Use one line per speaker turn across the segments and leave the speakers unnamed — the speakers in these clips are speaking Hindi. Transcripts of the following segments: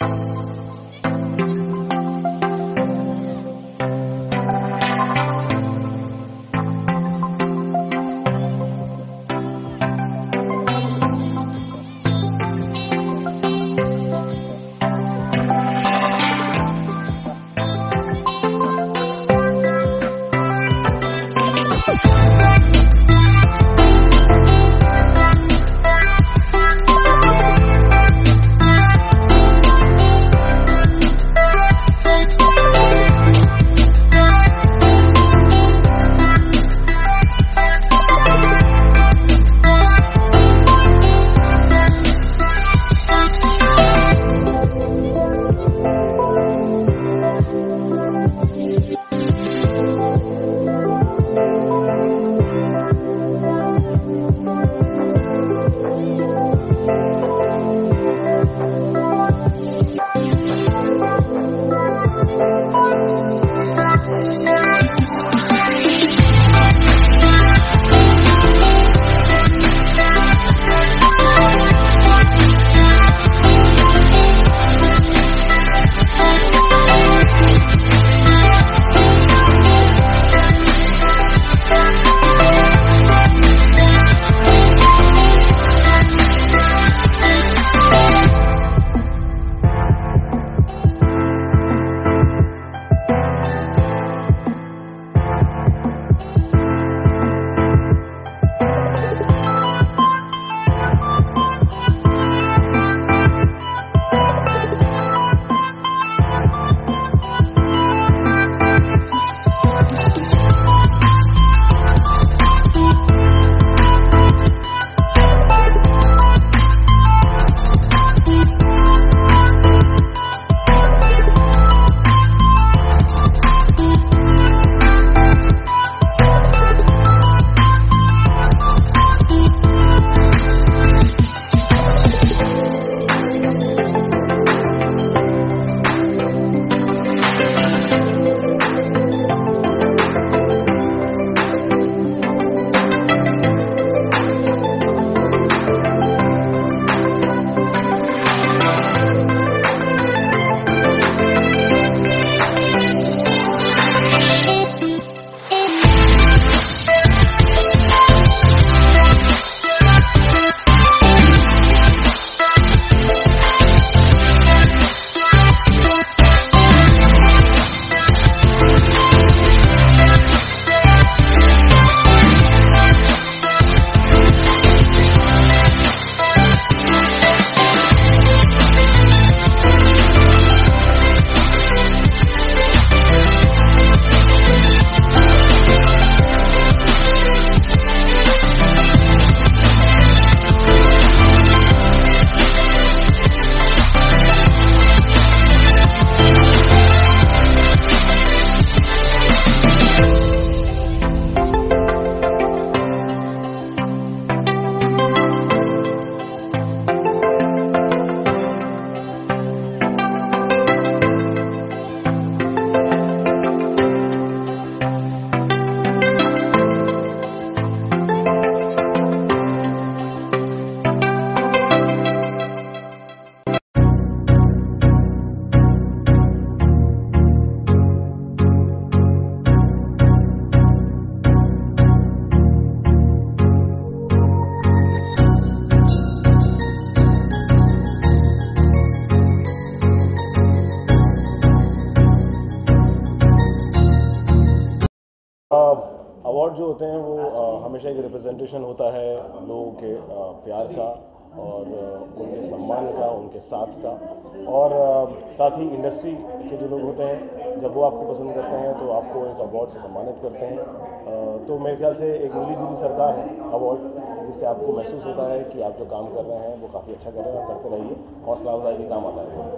अवार्ड जो होते हैं वो हमेशा एक रिप्रेजेंटेशन होता है लोगों के प्यार का और उनके सम्मान का, उनके साथ का, और साथ ही इंडस्ट्री के जो लोग होते हैं जब वो आपको पसंद करते हैं तो आपको एक अवार्ड से सम्मानित करते हैं। तो मेरे ख्याल से एक मिली जुली सरकार है अवार्ड, जिससे आपको महसूस होता है कि आप जो काम कर रहे हैं वो काफ़ी अच्छा कर रहे हैं, करते रहिए, हौसला अफजाई के काम आता है।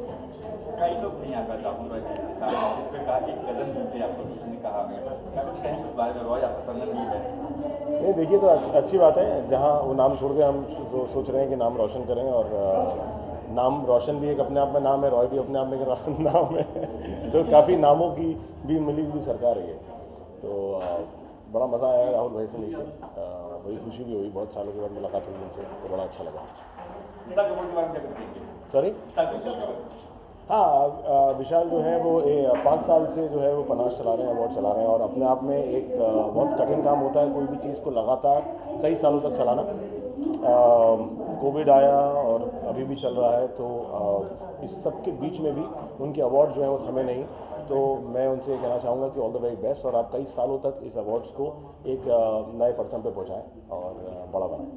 कई लोग नहीं आकर राहुल रॉय के साथ कहा कि कदम से आपको कुछ नहीं कहा, कुछ कहें उस बारे में, रॉय आपका संबंध नहीं है?
नहीं, देखिए तो अच्छी बात है, जहाँ वो नाम छोड़ के हम सोच रहे हैं कि नाम रोशन करें, और नाम रोशन भी एक अपने आप में नाम है, रॉय भी अपने आप में एक नाम है, तो काफ़ी नामों की भी मिली जुली सरकार है ये। तो बड़ा मज़ा आया राहुल भाई से मिलकर, बड़ी खुशी भी हुई, बहुत सालों के बाद मुलाकात हुई उनसे, तो बड़ा अच्छा लगा। सॉरी। हाँ, विशाल जो है वो 5 साल से जो है वो पनाश चला रहे हैं, अवार्ड चला रहे हैं, और अपने आप में एक बहुत कठिन काम होता है कोई भी चीज़ को लगातार कई सालों तक चलाना। कोविड आया और अभी भी चल रहा है, तो इस सब के बीच में भी उनके अवार्ड जो हैं वो थमे नहीं। तो मैं उनसे कहना चाहूँगा कि ऑल द वेरी बेस्ट, और आप कई सालों तक इस अवार्ड्स को एक नए परचम पे पहुँचाएँ और बड़ा बनाएँ।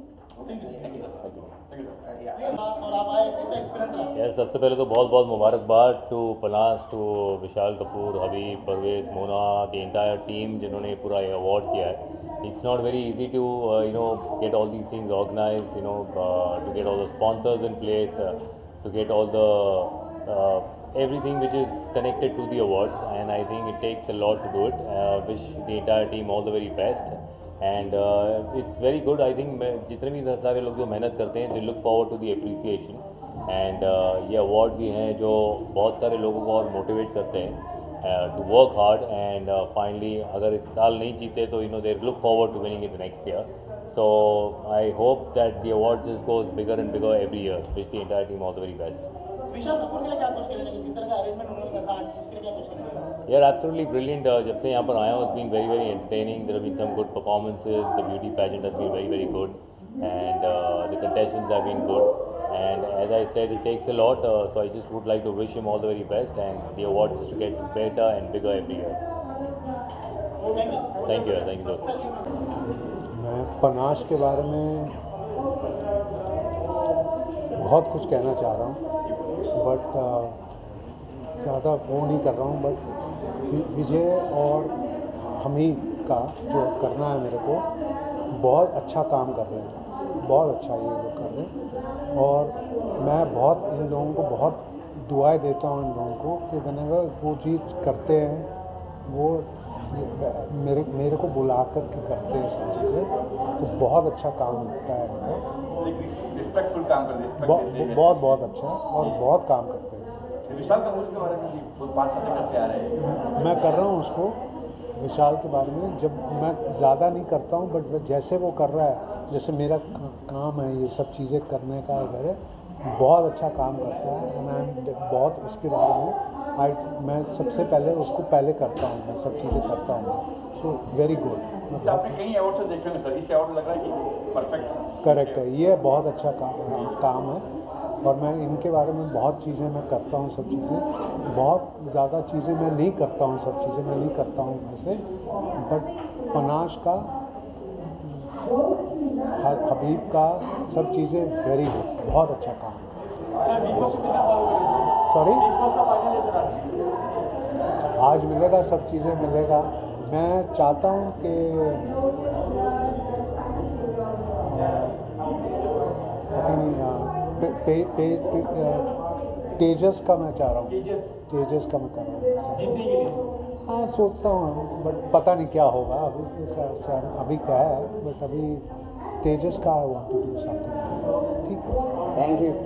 यार सबसे पहले तो बहुत बहुत मुबारकबाद टू पनास, to Vishal Kapoor, Habib, Parvez, Mona, the entire team जिन्होंने पूरा ये अवार्ड किया है। It's not very easy to get all these things organized, to get all the sponsors in place, to get all the everything which is connected to the awards, and I think it takes a lot to do it. Wish the entire team all the very best, and it's very good. I think जितने भी सारे लोग जो मेहनत करते हैं, they look forward to the appreciation, and ये awards ही हैं जो बहुत सारे लोगों को और motivate करते हैं to work hard, and finally अगर इस साल नहीं जीते तो they look forward to winning it the next year. So I hope that the award just goes bigger and bigger every year. Wish the entire team all the very best.
विशाल कपूर के लिए क्या कुछ करेंगे, जिस तरह का अरेंजमेंट उन्होंने रखा है उसके लिए क्या कुछ करेंगे?
Yeah, absolutely brilliant. जब से यहाँ पर आया हूँ, it's been very very entertaining. There have been some good performances. The beauty pageant has been very very good, and the contestants have been good. And as I said, it takes a lot. So I just would like to wish him all the very best, and the award is to get better and bigger every year. Thank you. Thank you दोस्त।
मैं पनाश के बारे में बहुत कुछ कहना चाह रहा हूँ, बट ज़्यादा वो नहीं कर रहा हूँ। बट विजय और हमीद का जो करना है मेरे को, बहुत अच्छा काम कर रहे हैं, बहुत अच्छा ये लोग कर रहे हैं, और मैं बहुत इन लोगों को बहुत दुआएं देता हूँ इन लोगों को कि whenever वो चीज़ करते हैं वो मेरे को बुला कर के करते हैं सब चीज़ें, तो बहुत अच्छा काम लगता है इनका।
रिस्पेक्टफुल काम करते हैं,
बहुत अच्छा, और बहुत काम करते हैं।
विशाल कपूर के बारे में 5 साल से करते आ रहे हैं।
मैं कर रहा हूँ उसको, विशाल के बारे में जब मैं ज़्यादा नहीं करता हूँ, बट जैसे वो कर रहा है, जैसे मेरा काम है ये सब चीज़ें करने का वगैरह, बहुत अच्छा काम करता है। एंड आई बहुत उसके बारे में मैं सबसे पहले उसको पहले करता हूँ, मैं सब चीज़ें करता हूँ मैं। So very good.
आपने कई अवार्ड से देखे होंगे सर, इस अवार्ड में लग रहा है कि परफेक्ट
करेक्ट है, ये बहुत अच्छा काम है, और मैं इनके बारे में बहुत चीज़ें मैं करता हूँ, सब चीज़ें बहुत ज़्यादा चीज़ें मैं नहीं करता हूँ, सब चीज़ें मैं नहीं करता हूँ वैसे। बट पनाश का, हबीब का, सब चीज़ें वेरी गुड, बहुत अच्छा काम है। सॉरी, आज मिलेगा, सब चीज़ें मिलेगा। मैं चाहता हूँ कि पता नहीं तेजस का मैं चाह रहा हूँ, तेजस का मैं कर रहा हूँ। हाँ सोचता हूँ, बट पता नहीं क्या होगा अभी, तो अभी क्या है, बट अभी तेजस का I want to do something. ठीक है,
थैंक यू।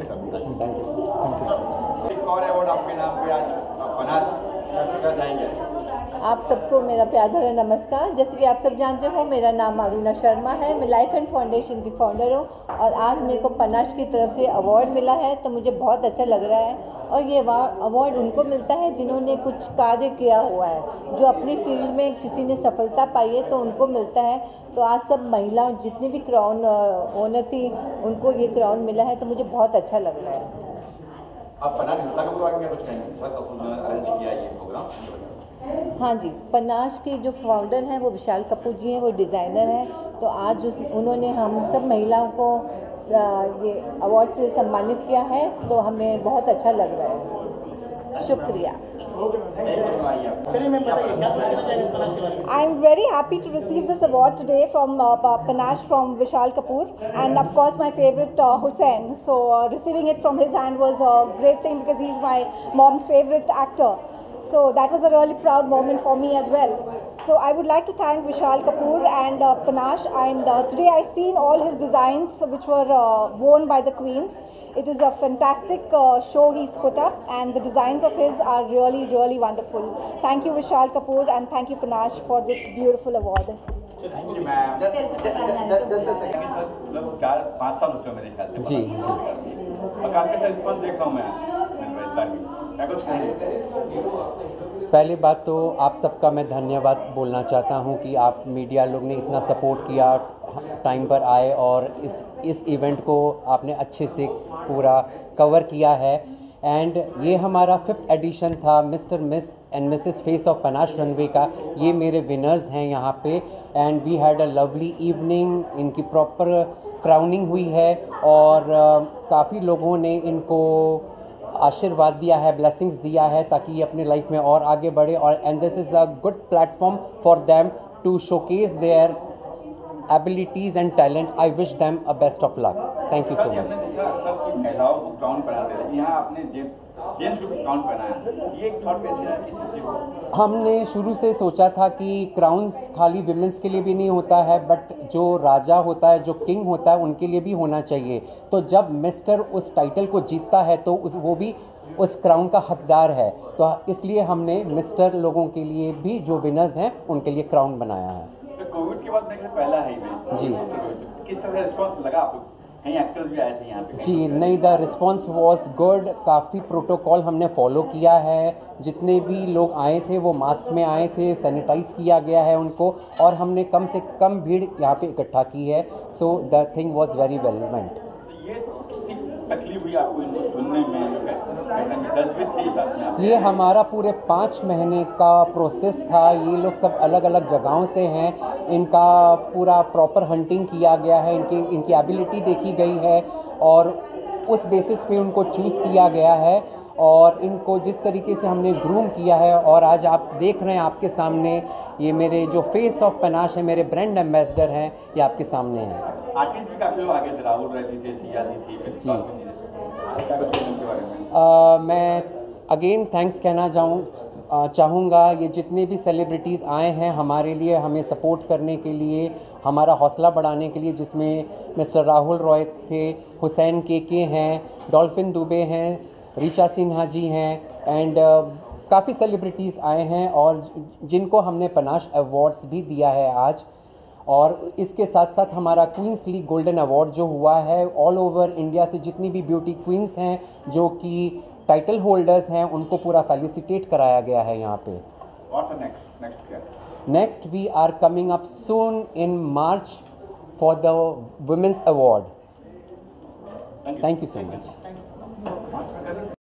एक और अवार्ड आपके नाम पे आज पनास जाएंगे।
आप सबको मेरा प्यार भरा नमस्कार। जैसे कि आप सब जानते हो, मेरा नाम अरुणा शर्मा है, मैं लाइफ एंड फाउंडेशन की फाउंडर हूँ, और आज मेरे को पनाश की तरफ से अवार्ड मिला है, तो मुझे बहुत अच्छा लग रहा है। और ये अवार्ड उनको मिलता है जिन्होंने कुछ कार्य किया हुआ है, जो अपनी फील्ड में किसी ने सफलता पाई है तो उनको मिलता है। तो आज सब महिलाओं, जितनी भी क्राउन ओनर थी, उनको ये क्राउन मिला है, तो मुझे बहुत अच्छा लग रहा है।
आप पनाश विशाल कपूर के बारे में कुछ कहेंगे? विशाल कपूर ने अरेंज किया ये प्रोग्राम।
हाँ जी, पनाश के जो फाउंडर हैं वो विशाल कपूर जी हैं, वो डिज़ाइनर हैं। तो आज उन्होंने हम सब महिलाओं को ये अवार्ड से सम्मानित किया है, तो हमें बहुत अच्छा लग रहा है। शुक्रिया।
चलिए मैम बताइए क्या कुछ कहना चाहेंगे पनाश के बारे में?
I'm very happy to receive this award today from Panash from Vishal Kapoor, and of course my favorite Hussain. So receiving it from his hand was a great thing because he's my mom's favorite actor. So that was a really proud moment for me as well. So I would like to thank Vishal Kapoor and Panash, and today I seen all his designs which were worn by the queens. It is a fantastic show he's put up, and the designs of his are really, really wonderful. Thank you Vishal Kapoor, and thank you Panash for this beautiful award.
Thank you ma'am. Just 4-5 साल हो चुके मेरे ख्याल से।
जी।
और काफ़ी अच्छा रिस्पॉन्स देख रहा हूँ मैं इस बार भी, क्या कुछ कहेंगे?
पहली बात तो आप सबका मैं धन्यवाद बोलना चाहता हूँ कि आप मीडिया लोग ने इतना सपोर्ट किया, टाइम पर आए और इस इवेंट को आपने अच्छे से पूरा कवर किया है। एंड ये हमारा 5th एडिशन था mister miss and Mrs face of panache runway का। ये मेरे विनर्स हैं यहाँ पे and we had a lovely evening. इनकी प्रॉपर क्राउनिंग हुई है और काफ़ी लोगों ने इनको आशीर्वाद दिया है, ब्लेसिंग्स दिया है ताकि ये अपने लाइफ में और आगे बढ़े। और and this is a good platform for them to showcase their abilities and talent. I wish them a best of luck. Thank you so much.
सबकी महिलाओं को क्राउन पहनाते हैं, यहाँ आपने जेंट्स को भी क्राउन पहनाया, ये एक थॉट कैसे आया इस चीज़ को?
हमने शुरू से सोचा था कि क्राउन्स खाली विमेंस के लिए भी नहीं होता है, बट जो राजा होता है, जो किंग होता है, उनके लिए भी होना चाहिए। तो जब मिस्टर उस टाइटल को जीतता है तो वो भी उस क्राउन का हकदार है। तो इसलिए हमने मिस्टर लोगों के लिए भी जो विनर्स हैं उनके लिए क्राउन बनाया है।
कोविड के बाद मेरे पहला है इवेंट
जी,
किस तरह का रिस्पांस लगा आपको? कई एक्टर्स भी आए थे यहाँ पे।
जी नहीं, द रिस्पांस वाज गुड। काफ़ी प्रोटोकॉल हमने फॉलो किया है। जितने भी लोग आए थे वो मास्क में आए थे, सैनिटाइज किया गया है उनको, और हमने कम से कम भीड़ यहाँ पे इकट्ठा की है। So the thing was very well meant.
ये कितनी तकलीफ हुई आपको इनको चुनने में?
ये हमारा पूरे 5 महीने का प्रोसेस था। ये लोग सब अलग अलग जगहों से हैं। इनका पूरा प्रॉपर हंटिंग किया गया है, इनकी एबिलिटी देखी गई है और उस बेसिस पे उनको चूज़ किया गया है। और इनको जिस तरीके से हमने ग्रूम किया है, और आज आप देख रहे हैं आपके सामने ये मेरे जो फेस ऑफ पनाश है, मेरे ब्रांड एम्बेसडर हैं, ये आपके सामने हैं।
आर्टिस्ट भी काफ़ी लोग आगे थे, राहुल रैती थे, सिया दी थी।
जी, मैं अगेन थैंक्स कहना चाहूँगा ये जितने भी सेलिब्रिटीज़ आए हैं हमारे लिए, हमें सपोर्ट करने के लिए, हमारा हौसला बढ़ाने के लिए, जिसमें मिस्टर राहुल रॉय थे, हुसैन के हैं, डॉल्फिन दुबे हैं, ऋचा सिन्हा जी हैं, एंड काफ़ी सेलिब्रिटीज़ आए हैं और जिनको हमने पनाश अवार्ड्स भी दिया है आज। और इसके साथ साथ हमारा क्वींस लीग गोल्डन अवार्ड जो हुआ है, ऑल ओवर इंडिया से जितनी भी ब्यूटी क्वींस हैं जो कि टाइटल होल्डर्स हैं, उनको पूरा फेलिसिटेट कराया गया है यहाँ पे। Next we are coming up soon in March for the women's award. Thank you so much.